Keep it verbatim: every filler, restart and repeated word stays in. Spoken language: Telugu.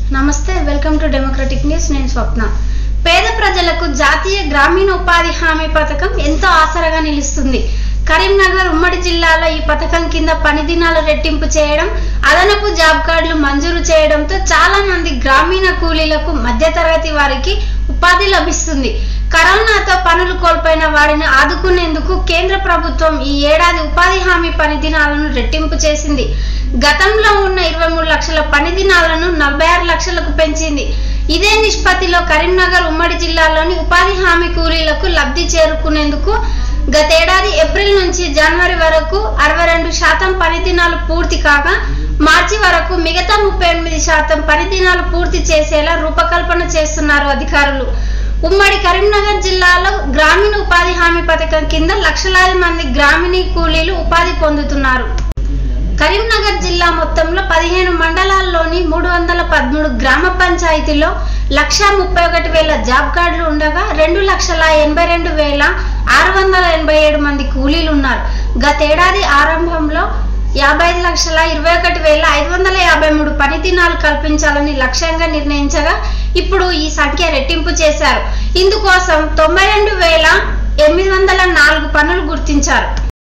నమస్తే, వెల్కమ్ టు డెమోక్రటిక్ న్యూస్. నేను స్వప్న. పేద ప్రజలకు జాతీయ గ్రామీణ ఉపాధి హామీ పథకం ఎంతో ఆసరాగా నిలుస్తుంది. కరీంనగర్ ఉమ్మడి జిల్లాలో ఈ పథకం కింద పని దినాలు రెట్టింపు చేయడం, అదనపు జాబ్ కార్డులు మంజూరు చేయడంతో చాలా మంది గ్రామీణ కూలీలకు, మధ్యతరగతి వారికి ఉపాధి లభిస్తుంది. కరోనాతో పనులు కోల్పోయిన వారిని ఆదుకునేందుకు కేంద్ర ప్రభుత్వం ఈ ఏడాది ఉపాధి హామీ పని దినాలను రెట్టింపు చేసింది. గతంలో ఉన్న ఇరవై మూడు లక్షల పని దినాలను నలభై ఆరు లక్షలకు పెంచింది. ఇదే నిష్పత్తిలో కరీంనగర్ ఉమ్మడి జిల్లాలోని ఉపాధి హామీ కూలీలకు లబ్ధి చేరుకునేందుకు గతేడాది ఏప్రిల్ నుంచి జనవరి వరకు అరవై రెండు శాతం పని దినాలు పూర్తి కాగా, మార్చి వరకు మిగతా ముప్పై ఎనిమిది శాతం పని దినాలు పూర్తి చేసేలా రూపకల్పన చేస్తున్నారు అధికారులు. ఉమ్మడి కరీంనగర్ జిల్లాలో గ్రామీణ ఉపాధి హామీ పథకం కింద లక్షలాది మంది గ్రామీణ కూలీలు ఉపాధి పొందుతున్నారు. కరీంనగర్ జిల్లా మొత్తంలో పదిహేను మండలాల్లోని మూడు వందల పదమూడు గ్రామ పంచాయతీలో లక్ష ముప్పై ఒకటి వేల జాబ్ కార్డులు ఉండగా రెండు లక్షల ఎనభై రెండు వేల ఆరు వందల ఎనభై ఏడు మంది కూలీలు ఉన్నారు. గతేడాది ఆరంభంలో యాభై ఐదు లక్షల ఇరవై ఒకటి వేల ఐదు వందల యాభై మూడు పని దినాలు కల్పించాలని లక్ష్యంగా నిర్ణయించగా ఇప్పుడు ఈ సంఖ్య రెట్టింపు చేశారు. ఇందుకోసం తొంభై రెండు వేల ఎనిమిది వందల నాలుగు పనులు గుర్తించారు.